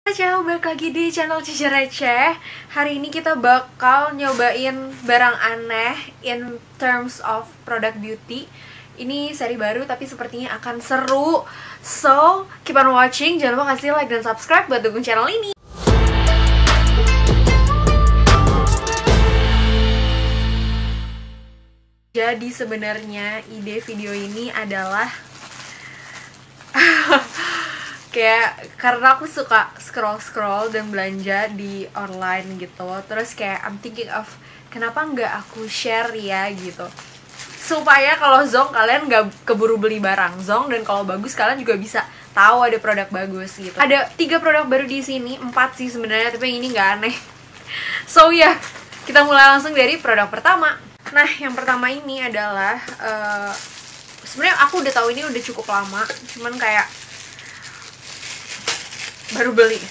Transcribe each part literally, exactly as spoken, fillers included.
Ciao, balik lagi di channel Cici Receh. Hari ini kita bakal nyobain barang aneh in terms of product beauty. Ini seri baru tapi sepertinya akan seru. So, keep on watching. Jangan lupa kasih like dan subscribe buat dukung channel ini. Jadi sebenarnya ide video ini adalah kayak karena aku suka scroll-scroll dan belanja di online gitu. Terus kayak I'm thinking of kenapa nggak aku share ya gitu, supaya kalau zonk kalian nggak keburu beli barang zonk, dan kalau bagus kalian juga bisa tahu ada produk bagus gitu. Ada tiga produk baru di sini, empat sih sebenarnya, tapi yang ini nggak aneh. So ya, yeah, kita mulai langsung dari produk pertama. Nah, yang pertama ini adalah uh, sebenarnya aku udah tahu ini udah cukup lama, cuman kayak baru beli.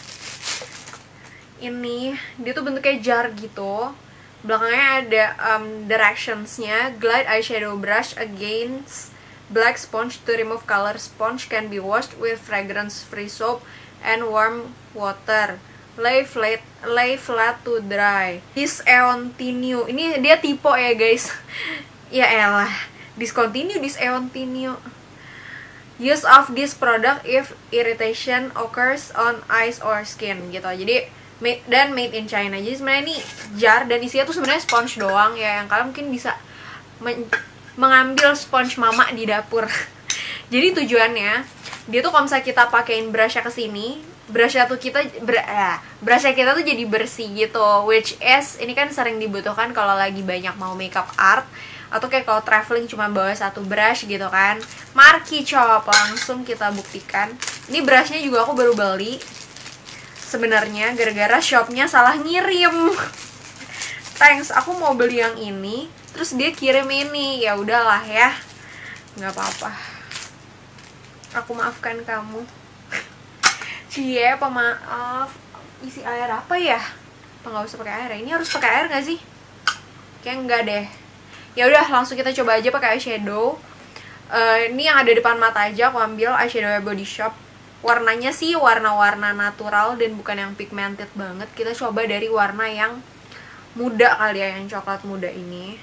Ini dia tuh bentuknya jar gitu. Belakangnya ada um, directions-nya. Glide eyeshadow brush against black sponge to remove color. Sponge can be washed with fragrance-free soap and warm water. Lay flat, lay flat to dry. Discontinue. Ini dia typo ya guys. Ya elah. Discontinue, discontinue. Use of this product if irritation occurs on eyes or skin gitu. Jadi made, dan made in China. Jadi sebenarnya ini jar dan isinya tuh sebenarnya sponge doang ya, yang kalian mungkin bisa men mengambil sponge mama di dapur. Jadi tujuannya dia tuh kalau misalnya kita pakein brushnya ke sini, brushnya tuh kita ber, ya, brushnya kita tuh jadi bersih gitu. Which is ini kan sering dibutuhkan kalau lagi banyak mau makeup art, atau kayak kalau traveling cuma bawa satu brush gitu kan. Marki cop, langsung kita buktikan. Ini brushnya juga aku baru beli sebenarnya gara-gara shopnya salah ngirim. Thanks, aku mau beli yang ini terus dia kirim ini. Ya udahlah ya, nggak apa-apa, aku maafkan kamu. Cie, pemaaf. Isi air apa ya? Apa nggak usah pakai air ya? Ini harus pakai air nggak sih? Kayak enggak deh. Ya udah, langsung kita coba aja pakai eyeshadow. Uh, ini yang ada depan mata aja aku ambil, eyeshadow Body Shop. Warnanya sih warna-warna natural dan bukan yang pigmented banget. Kita coba dari warna yang muda kali ya, yang coklat muda ini.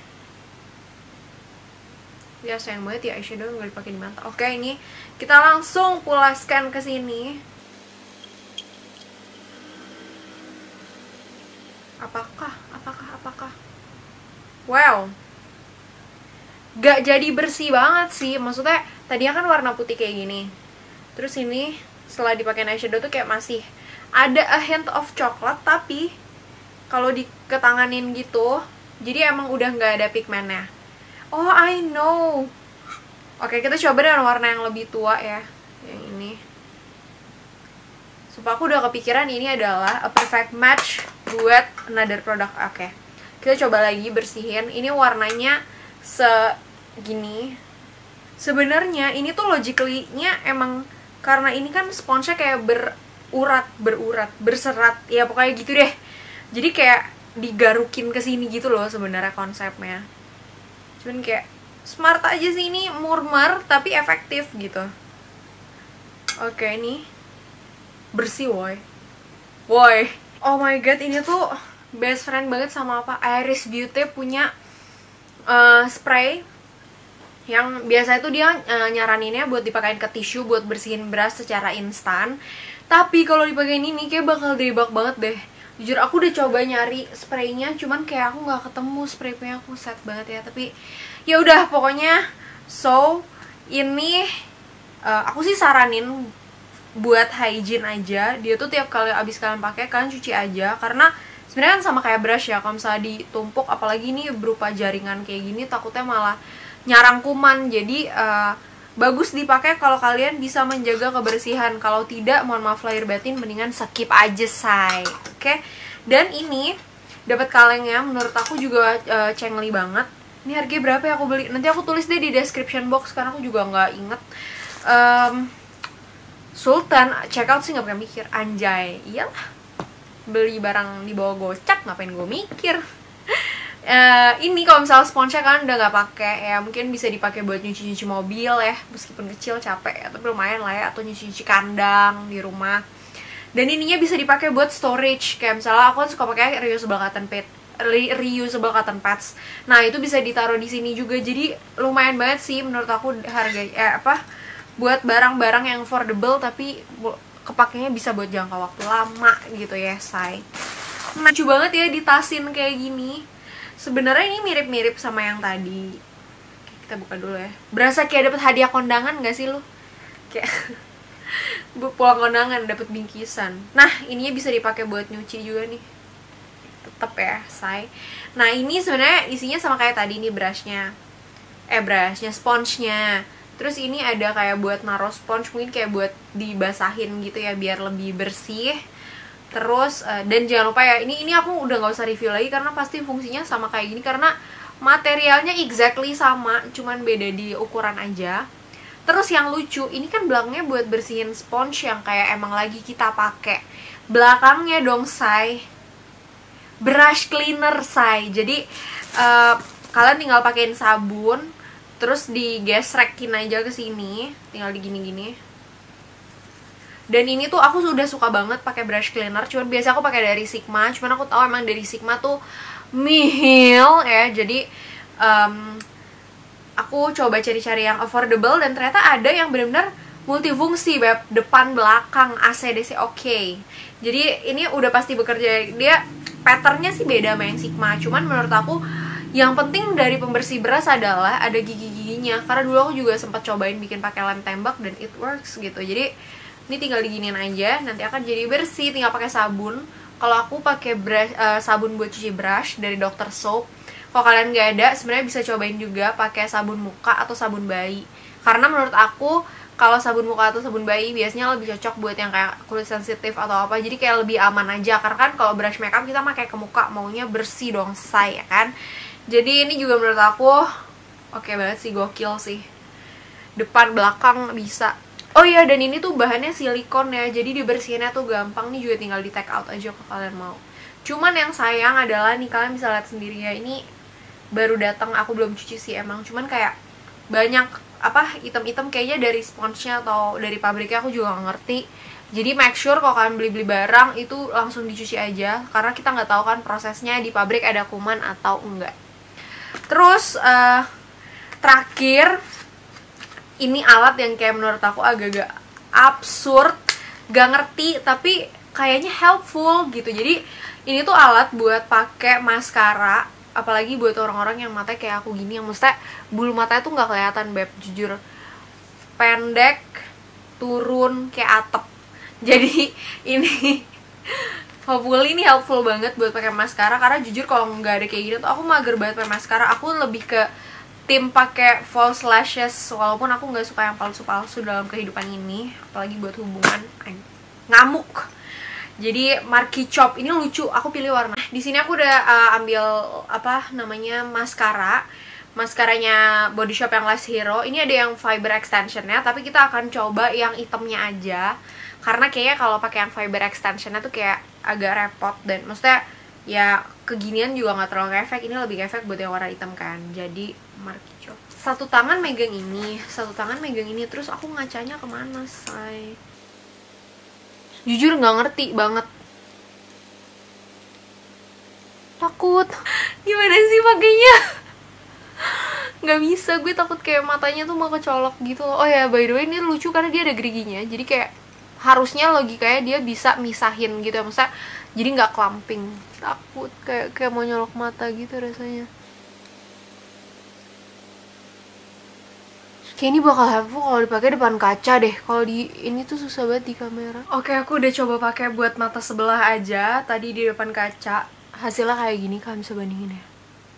Ya sayang banget ya eyeshadow nggak dipakai di mata. Oke, ini kita langsung pulaskan ke sini. Apakah? Apakah? Apakah? Wow, gak jadi bersih banget sih. Maksudnya tadinya kan warna putih kayak gini, terus ini setelah dipakai eyeshadow tuh kayak masih ada a hint of coklat, tapi kalau diketanganin gitu jadi emang udah nggak ada pigmennya. Oh, I know. Oke, kita coba dengan warna yang lebih tua ya, yang ini. Supaya aku udah kepikiran ini adalah a perfect match buat another product. Oke, kita coba lagi bersihin. Ini warnanya segini. Sebenarnya ini tuh logically-nya emang karena ini kan sponge-nya kayak berurat, berurat, berserat. Ya pokoknya gitu deh. Jadi kayak digarukin ke sini gitu loh sebenarnya konsepnya. Cuman kayak smart aja sih, ini murmur tapi efektif gitu. Oke, ini bersih woy. Woy. Oh my god, ini tuh best friend banget sama apa? Iris Beauty punya Uh, spray yang biasa itu dia uh, nyaraninnya buat dipakein ke tisu buat bersihin brush secara instan. Tapi kalau dipakein ini kayak bakal debak banget deh. Jujur aku udah coba nyari spraynya, cuman kayak aku nggak ketemu spray punya aku, set banget ya. Tapi ya udah pokoknya. So ini uh, aku sih saranin buat hygiene aja. Dia tuh tiap kali abis kalian pakai kalian cuci aja, karena sebenarnya kan sama kayak brush ya, kalau misalnya ditumpuk, apalagi ini berupa jaringan kayak gini, takutnya malah nyarang kuman. Jadi uh, bagus dipakai kalau kalian bisa menjaga kebersihan. Kalau tidak, mohon maaf lahir batin, mendingan skip aja say. Oke, okay? Dan ini dapat kalengnya, menurut aku juga uh, cengli banget. Ini harganya berapa ya aku beli? Nanti aku tulis deh di description box karena aku juga nggak inget. um, Sultan, check out sih nggak pakai mikir, anjay. Iyalah, beli barang di bawah gocap, ngapain gue mikir. uh, Ini kalau misalnya sponsnya kan udah gak pakai ya, mungkin bisa dipakai buat nyuci-nyuci mobil ya, meskipun kecil capek ya, tapi lumayan lah ya. Atau nyuci-nyuci kandang di rumah. Dan ininya bisa dipakai buat storage, kayak misalnya aku kan suka pakai reusable cotton pad, reusable cotton pads. Nah itu bisa ditaruh di sini juga, jadi lumayan banget sih menurut aku harga eh, apa buat barang-barang yang affordable tapi kepakainya bisa buat jangka waktu lama gitu ya, say. Lucu banget ya ditasin kayak gini. Sebenarnya ini mirip-mirip sama yang tadi. Kita buka dulu ya. Berasa kayak dapet hadiah kondangan gak sih lu? Kayak pulang kondangan dapet bingkisan. Nah ininya bisa dipakai buat nyuci juga nih, tetep ya, say. Nah ini sebenarnya isinya sama kayak tadi nih, brushnya eh brushnya sponsenya. Terus ini ada kayak buat naruh sponge, mungkin kayak buat dibasahin gitu ya biar lebih bersih. Terus uh, dan jangan lupa ya, ini ini aku udah nggak usah review lagi karena pasti fungsinya sama kayak gini, karena materialnya exactly sama, cuman beda di ukuran aja. Terus yang lucu, ini kan belakangnya buat bersihin sponge yang kayak emang lagi kita pakai. Belakangnya dong, say, brush cleaner, say. Jadi uh, kalian tinggal pakein sabun, terus digesrekin aja ke sini, tinggal digini-gini. Dan ini tuh aku sudah suka banget pakai brush cleaner. Cuman biasa aku pakai dari Sigma, cuman aku tahu emang dari Sigma tuh nihil ya. Jadi um, aku coba cari-cari yang affordable dan ternyata ada yang benar-benar multifungsi, beb, depan belakang A C D C oke. Okay. Jadi ini udah pasti bekerja. Dia patternnya sih beda sama yang Sigma, cuman menurut aku yang penting dari pembersih beras adalah ada gigi-giginya. Karena dulu aku juga sempat cobain bikin pakai lem tembak dan it works gitu. Jadi ini tinggal diginiin aja, nanti akan jadi bersih. Tinggal pakai sabun. Kalau aku pakai brush, uh, sabun buat cuci brush dari dokter Soap. Kalau kalian nggak ada, sebenarnya bisa cobain juga pakai sabun muka atau sabun bayi. Karena menurut aku kalau sabun muka atau sabun bayi biasanya lebih cocok buat yang kayak kulit sensitif atau apa. Jadi kayak lebih aman aja. Karena kan kalau brush makeup kita pakai ke muka, maunya bersih dong, say, ya kan. Jadi ini juga menurut aku oke okay banget sih, gokil sih. Depan belakang bisa. Oh iya, dan ini tuh bahannya silikon ya, jadi dibersihinnya tuh gampang. Nih juga tinggal di take out aja kalau kalian mau. Cuman yang sayang adalah nih, kalian bisa lihat sendiri ya, ini baru datang, aku belum cuci sih emang. Cuman kayak banyak apa item-item kayaknya dari sponsnya atau dari pabriknya, aku juga gak ngerti. Jadi make sure kalau kalian beli-beli barang itu langsung dicuci aja, karena kita nggak tahu kan prosesnya di pabrik ada kuman atau enggak. Terus uh, terakhir, ini alat yang kayak menurut aku agak-agak absurd, gak ngerti, tapi kayaknya helpful gitu. Jadi ini tuh alat buat pakai maskara, apalagi buat orang-orang yang matanya kayak aku gini, yang maksudnya bulu matanya tuh nggak kelihatan, beb, jujur, pendek, turun kayak atap. Jadi ini hopefully ini helpful banget buat pakai maskara, karena jujur kalau nggak ada kayak gini tuh aku mager banget pakai maskara. Aku lebih ke tim pakai false lashes, walaupun aku nggak suka yang palsu-palsu dalam kehidupan ini, apalagi buat hubungan. Ngamuk. Jadi Marky Chop ini lucu, aku pilih warna. Di sini aku udah uh, ambil apa namanya maskara, maskaranya Body Shop yang Lash Hero. Ini ada yang fiber extensionnya, tapi kita akan coba yang hitamnya aja, karena kayaknya kalau pakai yang fiber extensionnya tuh kayak agak repot, dan maksudnya ya keginian juga nggak terlalu efek. Ini lebih efek buat yang warna hitam kan. Jadi Marky Chop. Satu tangan megang ini, satu tangan megang ini, terus aku ngacanya kemana, say? Jujur nggak ngerti banget. Takut. Gimana sih pakainya? Nggak bisa, gue takut kayak matanya tuh mau kecolok gitu loh. Oh ya, by the way ini lucu karena dia ada geriginya. Jadi kayak harusnya logikanya dia bisa misahin gitu ya, maksudnya jadi nggak clumping. Takut kayak kayak mau nyolok mata gitu rasanya. Kayak ini bakal helpful kalau dipakai depan kaca deh. Kalau di ini tuh susah banget di kamera. Oke, aku udah coba pakai buat mata sebelah aja. Tadi di depan kaca hasilnya kayak gini, kalian bisa bandingin ya.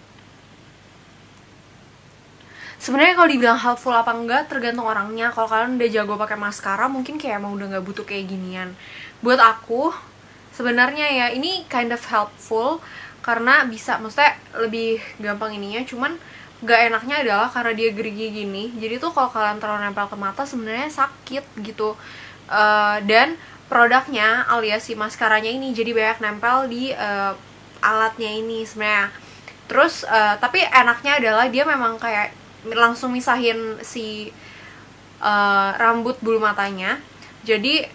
Sebenarnya kalau dibilang helpful apa enggak tergantung orangnya. Kalau kalian udah jago pakai maskara, mungkin kayak emang udah nggak butuh kayak ginian. Buat aku sebenarnya ya ini kind of helpful karena bisa, maksudnya lebih gampang ininya. Cuman gak enaknya adalah karena dia gerigi gini, jadi tuh kalau kalian terlalu nempel ke mata sebenarnya sakit gitu. Uh, dan produknya alias si maskaranya ini jadi banyak nempel di uh, alatnya ini sebenarnya. Terus uh, tapi enaknya adalah dia memang kayak langsung misahin si uh, rambut bulu matanya. Jadi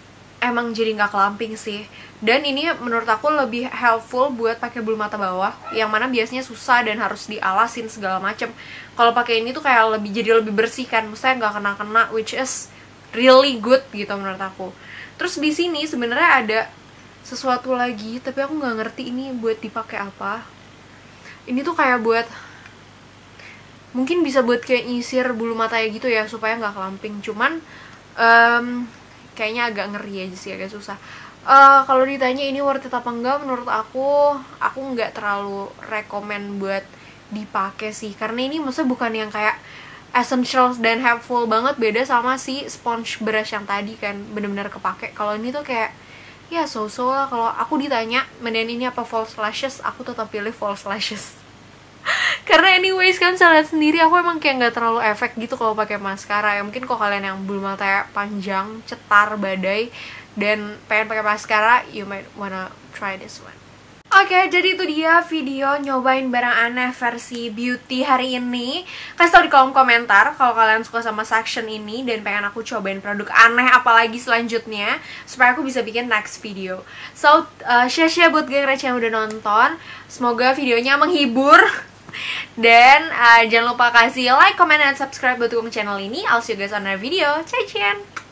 emang jadi nggak kelamping sih. Dan ini menurut aku lebih helpful buat pakai bulu mata bawah, yang mana biasanya susah dan harus dialasin segala macem. Kalau pakai ini tuh kayak lebih jadi lebih bersih kan, maksudnya nggak kena-kena, which is really good gitu menurut aku. Terus di sini sebenarnya ada sesuatu lagi, tapi aku nggak ngerti ini buat dipakai apa. Ini tuh kayak buat, mungkin bisa buat kayak nyisir bulu matanya gitu ya, supaya nggak kelamping. Cuman um, kayaknya agak ngeri aja sih, agak susah. Uh, kalau ditanya ini worth it apa enggak, menurut aku, aku nggak terlalu rekomen buat dipakai sih. Karena ini maksudnya bukan yang kayak essential dan helpful banget, beda sama si sponge brush yang tadi kan, bener-bener kepake. Kalau ini tuh kayak ya so-so lah. Kalau aku ditanya mending ini apa false lashes, aku tetap pilih false lashes. Karena anyways kan saya lihat sendiri, aku emang kayak nggak terlalu efek gitu kalau pakai maskara. Ya mungkin kok kalian yang bulu mata panjang, cetar, badai, dan pengen pakai maskara, you might wanna try this one. Oke, okay, jadi itu dia video nyobain barang aneh versi beauty hari ini. Kasih tau di kolom komentar kalau kalian suka sama section ini dan pengen aku cobain produk aneh apalagi selanjutnya, supaya aku bisa bikin next video. So, uh, share-share buat geng receh yang udah nonton. Semoga videonya menghibur. Dan uh, jangan lupa kasih like, comment, dan subscribe buat dukung channel ini. I'll see you guys on another video. Ciao, ciao.